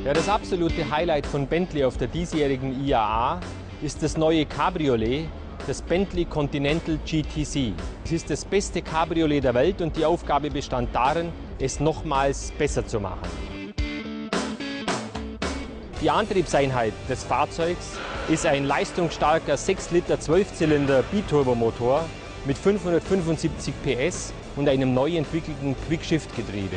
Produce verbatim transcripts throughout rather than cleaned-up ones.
Ja, das absolute Highlight von Bentley auf der diesjährigen I A A ist das neue Cabriolet, das Bentley Continental G T C. Es ist das beste Cabriolet der Welt und die Aufgabe bestand darin, es nochmals besser zu machen. Die Antriebseinheit des Fahrzeugs ist ein leistungsstarker sechs Liter Zwölfzylinder Biturbomotor mit fünfhundertfünfundsiebzig P S und einem neu entwickelten Quickshift-Getriebe.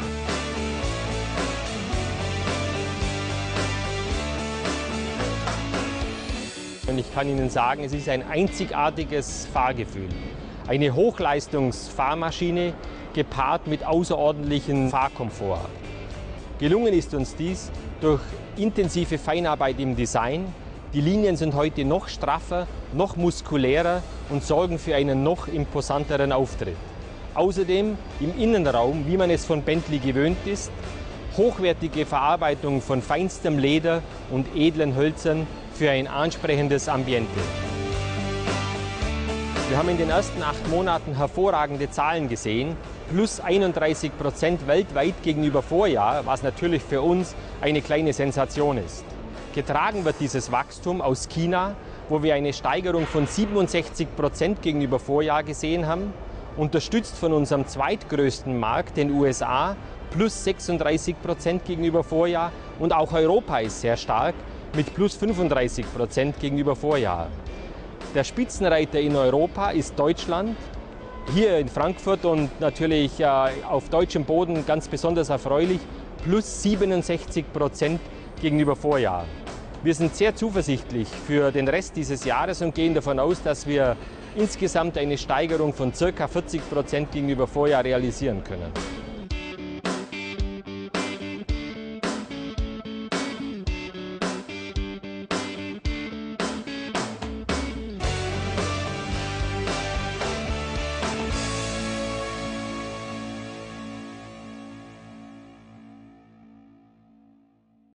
Und ich kann Ihnen sagen, es ist ein einzigartiges Fahrgefühl. Eine Hochleistungsfahrmaschine gepaart mit außerordentlichem Fahrkomfort. Gelungen ist uns dies durch intensive Feinarbeit im Design. Die Linien sind heute noch straffer, noch muskulärer und sorgen für einen noch imposanteren Auftritt. Außerdem im Innenraum, wie man es von Bentley gewöhnt ist, hochwertige Verarbeitung von feinstem Leder und edlen Hölzern für ein ansprechendes Ambiente. Wir haben in den ersten acht Monaten hervorragende Zahlen gesehen, plus einunddreißig Prozent weltweit gegenüber Vorjahr, was natürlich für uns eine kleine Sensation ist. Getragen wird dieses Wachstum aus China, wo wir eine Steigerung von siebenundsechzig Prozent gegenüber Vorjahr gesehen haben, unterstützt von unserem zweitgrößten Markt, den U S A, plus sechsunddreißig Prozent gegenüber Vorjahr, und auch Europa ist sehr stark mit plus fünfunddreißig Prozent gegenüber Vorjahr. Der Spitzenreiter in Europa ist Deutschland, hier in Frankfurt und natürlich äh, auf deutschem Boden ganz besonders erfreulich, plus siebenundsechzig Prozent gegenüber Vorjahr. Wir sind sehr zuversichtlich für den Rest dieses Jahres und gehen davon aus, dass wir insgesamt eine Steigerung von ca. vierzig Prozent gegenüber Vorjahr realisieren können.